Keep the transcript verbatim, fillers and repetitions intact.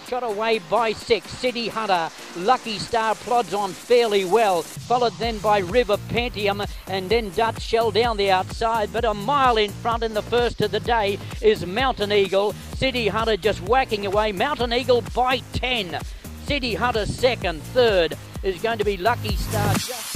got away by six. City Hunter, Lucky Star plods on fairly well, followed then by River Pentium, and then Dutch Shell down the outside. But a mile in front in the first of the day is Mountain Eagle. City Hunter just whacking away. Mountain Eagle by ten. City Hunter second. Third is going to be Lucky Star. Just